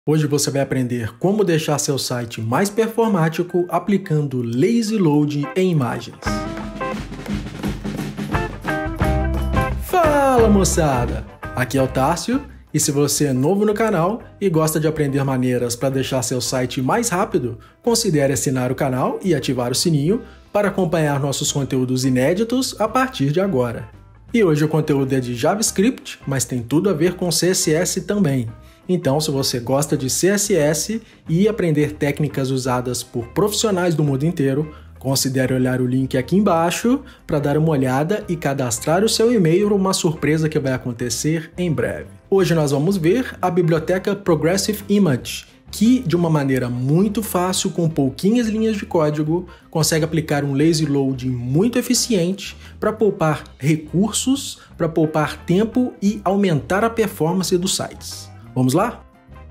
Hoje você vai aprender como deixar seu site mais performático aplicando Lazy Load em imagens. Fala moçada! Aqui é o Tárcio e se você é novo no canal e gosta de aprender maneiras para deixar seu site mais rápido, considere assinar o canal e ativar o sininho para acompanhar nossos conteúdos inéditos a partir de agora. E hoje o conteúdo é de JavaScript, mas tem tudo a ver com CSS também. Então, se você gosta de CSS e aprender técnicas usadas por profissionais do mundo inteiro, considere olhar o link aqui embaixo para dar uma olhada e cadastrar o seu e-mail para uma surpresa que vai acontecer em breve. Hoje nós vamos ver a biblioteca Progressive Image, que, de uma maneira muito fácil, com pouquinhas linhas de código, consegue aplicar um lazy load muito eficiente para poupar recursos, para poupar tempo e aumentar a performance dos sites. Vamos lá?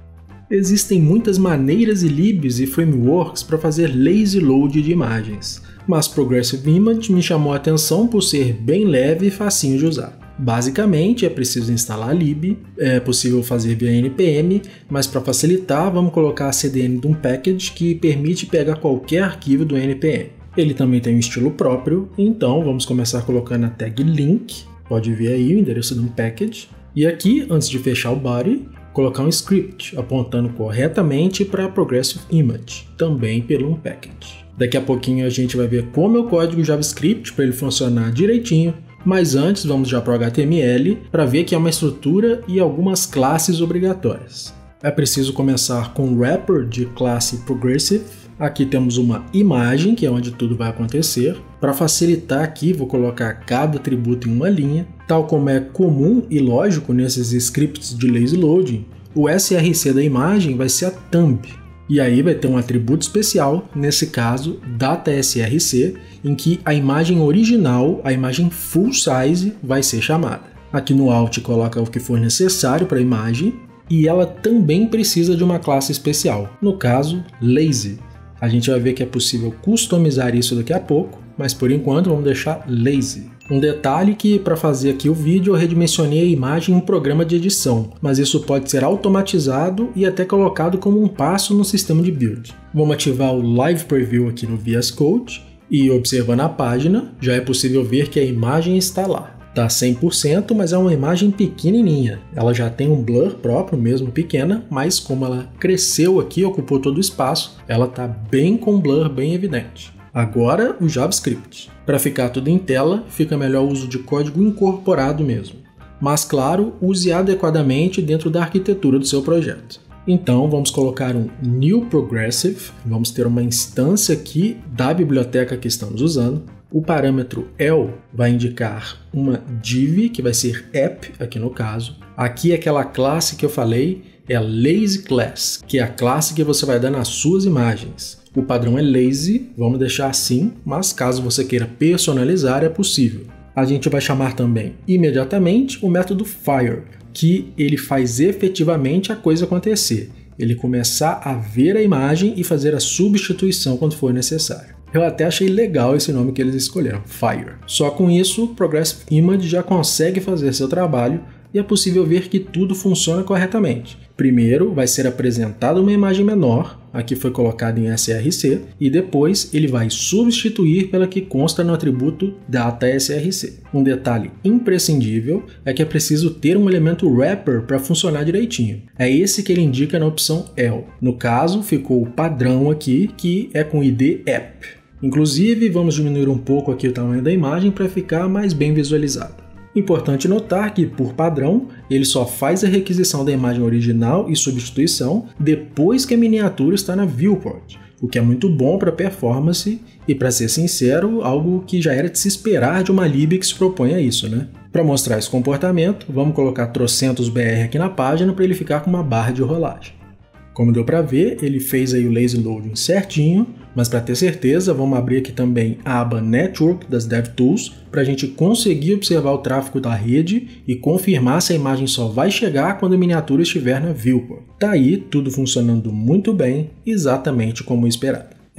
Existem muitas maneiras e libs e frameworks para fazer lazy load de imagens, mas Progressive Image me chamou a atenção por ser bem leve e facinho de usar. Basicamente, é preciso instalar a lib, é possível fazer via npm, mas para facilitar, vamos colocar a cdn de um package que permite pegar qualquer arquivo do npm. Ele também tem um estilo próprio, então vamos começar colocando a tag link, pode ver aí o endereço de um package, e aqui, antes de fechar o body, colocar um script apontando corretamente para Progressive Image, também pelo package. Daqui a pouquinho a gente vai ver como é o código JavaScript para ele funcionar direitinho, mas antes vamos já para o HTML para ver que é uma estrutura e algumas classes obrigatórias. É preciso começar com o wrapper de classe Progressive. Aqui temos uma imagem, que é onde tudo vai acontecer. Para facilitar aqui, vou colocar cada atributo em uma linha. Tal como é comum e lógico nesses scripts de lazy loading, o src da imagem vai ser a thumb. E aí vai ter um atributo especial, nesse caso, data_src, em que a imagem original, a imagem full size, vai ser chamada. Aqui no Alt coloca o que for necessário para a imagem, e ela também precisa de uma classe especial, no caso, lazy. A gente vai ver que é possível customizar isso daqui a pouco, mas por enquanto vamos deixar lazy. Um detalhe que para fazer aqui o vídeo eu redimensionei a imagem em um programa de edição, mas isso pode ser automatizado e até colocado como um passo no sistema de build. Vamos ativar o Live Preview aqui no VS Code e observando a página, já é possível ver que a imagem está lá. Está 100%, mas é uma imagem pequenininha. Ela já tem um blur próprio, mesmo pequena, mas como ela cresceu aqui, ocupou todo o espaço, ela está bem com blur bem evidente. Agora o JavaScript. Para ficar tudo em tela, fica melhor o uso de código incorporado mesmo. Mas claro, use adequadamente dentro da arquitetura do seu projeto. Então vamos colocar um New Progressive, vamos ter uma instância aqui da biblioteca que estamos usando. O parâmetro el vai indicar uma div, que vai ser app aqui no caso. Aqui aquela classe que eu falei é a lazy class, que é a classe que você vai dar nas suas imagens. O padrão é lazy, vamos deixar assim, mas caso você queira personalizar é possível. A gente vai chamar também imediatamente o método fire, que ele faz efetivamente a coisa acontecer. Ele começar a ver a imagem e fazer a substituição quando for necessário. Eu até achei legal esse nome que eles escolheram, Fire. Só com isso, o Progressive Image já consegue fazer seu trabalho e é possível ver que tudo funciona corretamente. Primeiro, vai ser apresentada uma imagem menor, aqui foi colocada em src, e depois ele vai substituir pela que consta no atributo data_src. Um detalhe imprescindível é que é preciso ter um elemento wrapper para funcionar direitinho. É esse que ele indica na opção el. No caso, ficou o padrão aqui, que é com id app. Inclusive, vamos diminuir um pouco aqui o tamanho da imagem para ficar mais bem visualizado. Importante notar que, por padrão, ele só faz a requisição da imagem original e substituição depois que a miniatura está na viewport, o que é muito bom para performance e, para ser sincero, algo que já era de se esperar de uma lib que se propõe a isso, né? Para mostrar esse comportamento, vamos colocar trocentos BR aqui na página para ele ficar com uma barra de rolagem. Como deu para ver, ele fez aí o lazy loading certinho, mas para ter certeza, vamos abrir aqui também a aba Network das DevTools para a gente conseguir observar o tráfego da rede e confirmar se a imagem só vai chegar quando a miniatura estiver na viewport. Tá aí tudo funcionando muito bem, exatamente como esperado.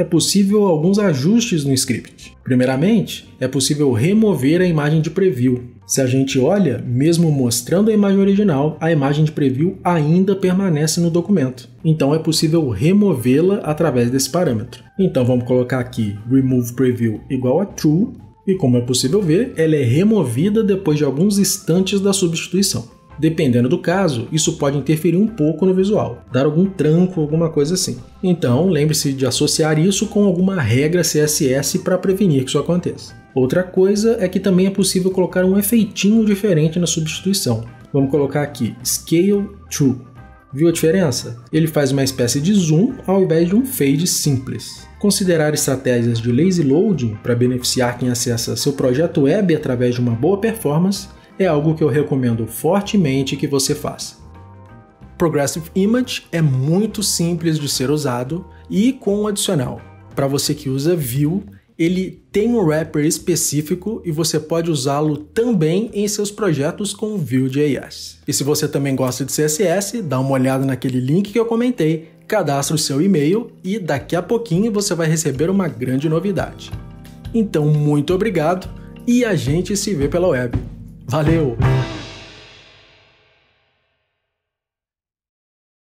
é possível alguns ajustes no script. Primeiramente, é possível remover a imagem de preview. Se a gente olha, mesmo mostrando a imagem original, a imagem de preview ainda permanece no documento. Então é possível removê-la através desse parâmetro. Então vamos colocar aqui remove preview igual a true, e como é possível ver, ela é removida depois de alguns instantes da substituição. Dependendo do caso, isso pode interferir um pouco no visual, dar algum tranco, alguma coisa assim. Então, lembre-se de associar isso com alguma regra CSS para prevenir que isso aconteça. Outra coisa é que também é possível colocar um efeitinho diferente na substituição. Vamos colocar aqui Scale True. Viu a diferença? Ele faz uma espécie de zoom ao invés de um fade simples. Considerar estratégias de lazy loading para beneficiar quem acessa seu projeto web através de uma boa performance é algo que eu recomendo fortemente que você faça. Progressive Image é muito simples de ser usado e com um adicional. Para você que usa Vue, ele tem um wrapper específico e você pode usá-lo também em seus projetos com Vue.js. E se você também gosta de CSS, dá uma olhada naquele link que eu comentei, cadastre o seu e-mail e daqui a pouquinho você vai receber uma grande novidade. Então, muito obrigado e a gente se vê pela web. Valeu!